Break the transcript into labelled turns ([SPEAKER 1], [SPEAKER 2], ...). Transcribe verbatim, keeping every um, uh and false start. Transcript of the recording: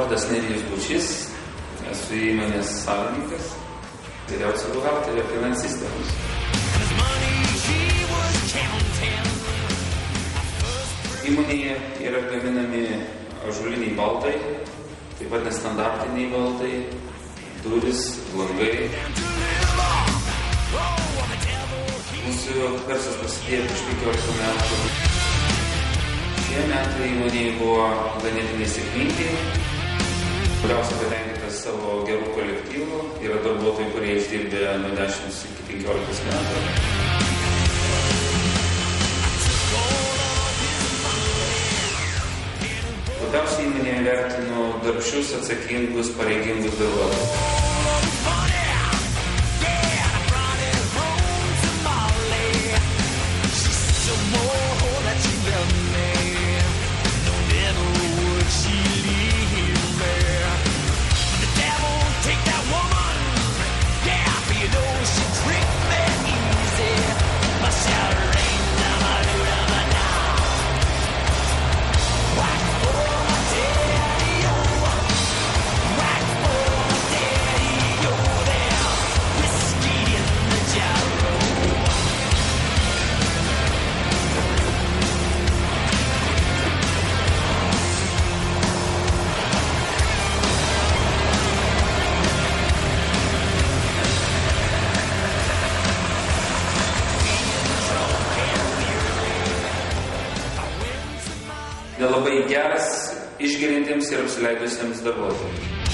[SPEAKER 1] vardas Nerijus Bučys, esu įmonės savininkas, vyriausia buhalterė, finansistė. Įmonėje yra gaminami ąžuoliniai baldai, taip pat nestandartiniai baldai, durys, langai. Mūsų verslas prasidėjo prieš penkiolika metų. Šie metai įmonėje buvo ganėtinai sėkmingi. Labiausiai patenkintas savo gerų kolektyvų. Yra darbuotojai, kurie išdirbė nuo dešimt iki penkiolikos metų. Labiausiai įmonėje vertinu darbščius, atsakingus, pareigingus darbuotojus. Nelabai geras išgeriantiems ir apsileidusiems darbuotojams.